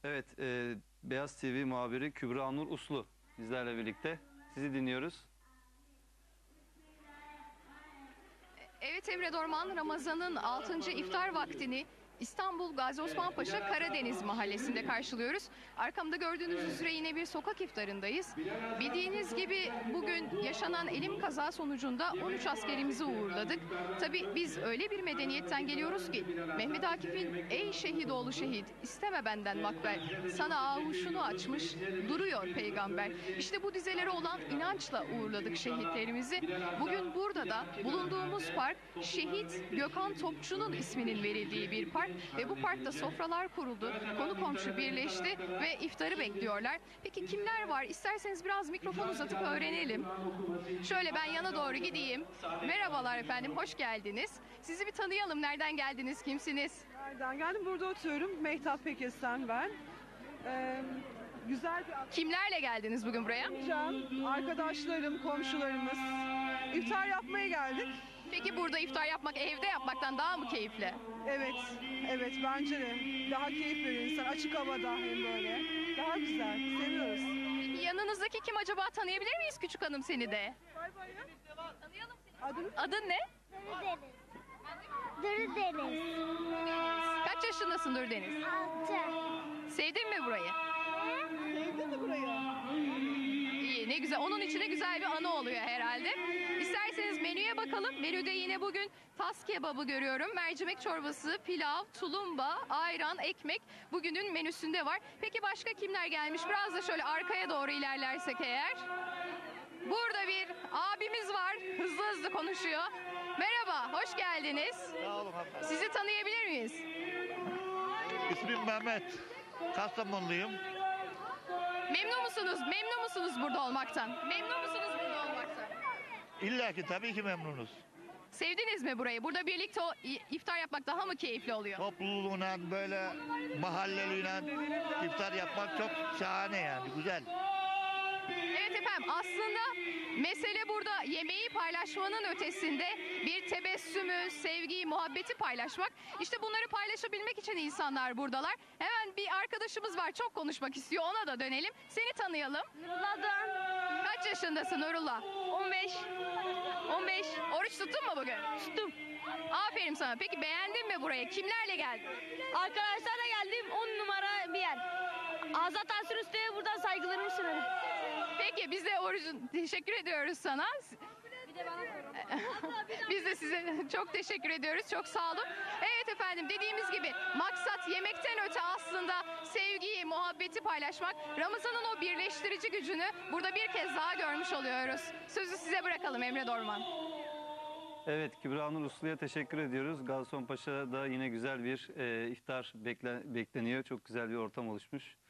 Evet, Beyaz TV muhabiri Kübra Nur Uslu bizlerle birlikte. Sizi dinliyoruz. Evet Emre Dorman, Ramazan'ın 6. iftar vaktini İstanbul Gazi Osman Paşa Karadeniz Mahallesi'nde karşılıyoruz. Arkamda gördüğünüz üzere yine bir sokak iftarındayız. Bildiğiniz gibi bugün yaşanan elim kaza sonucunda 13 askerimizi uğurladık. Tabii biz öyle bir medeniyetten geliyoruz ki Mehmet Akif'in "Ey şehidoğlu şehit, isteme benden makber, sana avuşunu açmış duruyor peygamber." İşte bu dizelere olan inançla uğurladık şehitlerimizi. Bugün burada da bulunduğumuz park Şehit Gökhan Topçu'nun isminin verildiği bir park. Ve bu parkta sofralar kuruldu, konu komşu birleşti ve iftarı bekliyorlar. Peki kimler var? İsterseniz biraz mikrofon uzatıp öğrenelim. Şöyle ben yana doğru gideyim. Merhabalar efendim, hoş geldiniz. Sizi bir tanıyalım. Nereden geldiniz, kimsiniz? Nereden geldim? Burada oturuyorum. Mehtap Pekes'ten ben. Güzel bir Kimlerle geldiniz bugün buraya? akşam. Arkadaşlarım, komşularımız. İftar yapmaya geldik. Peki burada iftar yapmak evde yapmaktan daha mı keyifli? Evet, evet bence de. Daha keyif veriyor insan. Açık havada hem böyle. Daha güzel. Seviyoruz. Peki yanınızdaki kim acaba, tanıyabilir miyiz küçük hanım seni de? Bay bay ya. Tanıyalım seni. Adın? Adın ne? Duru Deniz. Kaç yaşındasın Durdeniz? 6. Sevdin mi burayı? Sevdin mi burayı? İyi, ne güzel. Onun içine güzel bir anı oluyor herhalde. İsterseniz menüye bakalım. Menüde yine bugün tas kebabı görüyorum. Mercimek çorbası, pilav, tulumba, ayran, ekmek bugünün menüsünde var. Peki başka kimler gelmiş? Biraz da şöyle arkaya doğru ilerlersek eğer. Burada bir abimiz var. Hızlı hızlı konuşuyor. Merhaba, hoş geldiniz. Sağ olun hanımefendi. Sizi tanıyabilir miyiz? İsmim Mehmet. Kastamonluyum. Memnun musunuz? Memnun musunuz burada olmaktan? Memnun musunuz burada olmaktan? İlla ki tabii ki memnunuz. Sevdiniz mi burayı? Burada birlikte iftar yapmak daha mı keyifli oluyor? Topluluğuna böyle mahalleliyle iftar yapmak çok şahane yani güzel. Evet efendim, aslında mesele burada yemeği paylaşmanın ötesinde bir tebessümü, sevgiyi, muhabbeti paylaşmak. İşte bunları paylaşabilmek için insanlar buradalar. Hemen bir arkadaşımız var, çok konuşmak istiyor, ona da dönelim. Seni tanıyalım. Nurullah Doğan. Kaç yaşındasın Nurullah? 15. 15. Oruç tuttun mu bugün? Tuttum. Aferin sana. Peki beğendin mi burayı? Kimlerle geldin? Arkadaşlarla geldim. 10 numara bir yer. Azat Asır Usta'ya buradan saygılarımı sunarım. Peki biz de teşekkür ediyoruz sana. Bir de bana Biz de size çok teşekkür ediyoruz. Çok sağ olun. Evet efendim, dediğimiz gibi maksat yemekten öte aslında sevgiyi, muhabbeti paylaşmak. Ramazan'ın o birleştirici gücünü burada bir kez daha görmüş oluyoruz. Sözü size bırakalım Emre Dorman. Evet, Kübra Nur Uslu'ya teşekkür ediyoruz. Gazi Osman Paşa'da yine güzel bir iftar bekleniyor. Çok güzel bir ortam oluşmuş.